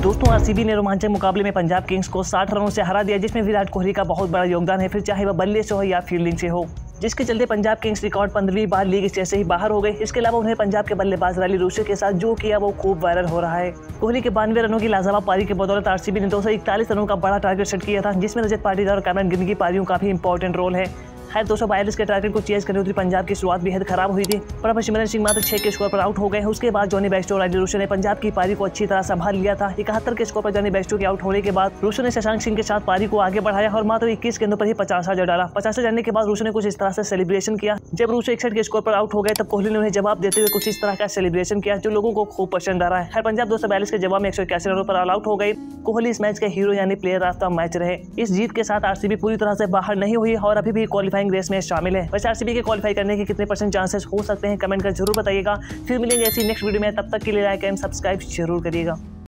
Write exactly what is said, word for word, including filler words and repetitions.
दोस्तों आरसीबी ने रोमांचक मुकाबले में पंजाब किंग्स को साठ रनों से हरा दिया, जिसमें विराट कोहली का बहुत बड़ा योगदान है, फिर चाहे वह बल्ले से हो या फील्डिंग से हो, जिसके चलते पंजाब किंग्स रिकॉर्ड पंद्रहवीं बार लीग स्टेज से ही बाहर हो गए। इसके अलावा उन्हें पंजाब के बल्लेबाज रैली रूसी के साथ जो किया वो खूब वायरल हो रहा है। कोहली के बानवे रनों की लाजवाब पारी के बदौलत आरसीबी ने दो सौ इकतालीस रनों का बड़ा टारगेट सेट किया था, जिसमें रजत पाटीदार और कैमरन ग्रीन की पारियों का भी इंपॉर्टेंट रोल है। खैर दो सौ बयालीस के टारगेट को चेज करने उतरी पंजाब की शुरुआत बेहद खराब हुई थी, पर अब सिमरन सिंह मात्र छह के स्कोर पर आउट हो गए। उसके बाद जॉनी बेस्टो और राजू रूशन ने पंजाब की पारी को अच्छी तरह संभाल लिया था। इकहत्तर के स्कोर पर जॉनी बेस्टो के आउट होने के बाद रूशन ने शशांक सिंह के साथ पारी को आगे बढ़ाया और मात्र इक्कीस गेंदों पर ही पचास जड़ डाला। पचास जाने के बाद रूशन ने कुछ इस तरह से सेलिब्रेशन किया। जब रूशन इकसठ के स्कोर पर आउट हो गए तब कोहली ने उन्हें जवाब देते हुए कुछ इस तरह का सेलिब्रेशन किया जो लोगों को खूब पसंद आ रहा है। पंजाब दो सौ बयालीस के जवाब में एक सौ इक्यासी रनों पर ऑल आउट हो गई। कोहली इस मैच के हीरो यानी प्लेयर ऑफ द मैच रहे। इस जीत के साथ आरसीबी पूरी तरह से बाहर नहीं हुई और अभी भी क्वालिफाइंग रेस में शामिल है। वैसे आरसीबी के क्वालिफाई करने के कितने परसेंट चांसेस हो सकते हैं कमेंट कर जरूर बताइएगा। फिर मिलेंगे ऐसी नेक्स्ट वीडियो में, तब तक के लिए लाइक एंड सब्सक्राइब जरूर करिएगा।